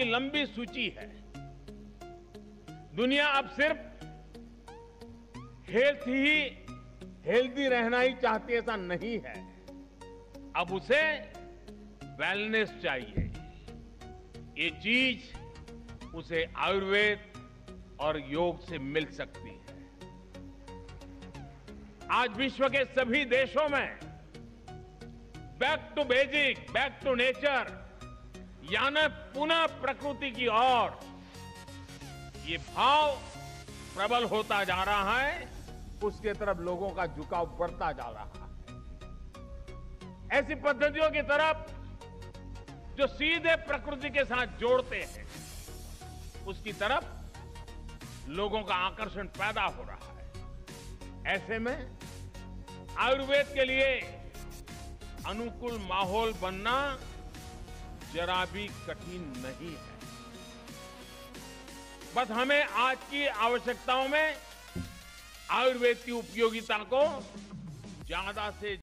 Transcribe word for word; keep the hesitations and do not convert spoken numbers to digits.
लंबी सूची है। दुनिया अब सिर्फ हेल्थ ही हेल्दी रहना ही चाहती है, ऐसा नहीं है। अब उसे वेलनेस चाहिए। ये चीज उसे आयुर्वेद और योग से मिल सकती है। आज विश्व के सभी देशों में back to basic, back to nature, यानी पुनः प्रकृति की ओर ये भाव प्रबल होता जा रहा है। उसके तरफ लोगों का झुकाव बढ़ता जा रहा है। ऐसी पद्धतियों की तरफ जो सीधे प्रकृति के साथ जोड़ते हैं, उसकी तरफ लोगों का आकर्षण पैदा हो रहा है। ऐसे में आयुर्वेद के लिए अनुकूल माहौल बनना जरा भी कठिन नहीं है। बस हमें आज की आवश्यकताओं में आयुर्वेद की उपयोगिता को ज्यादा से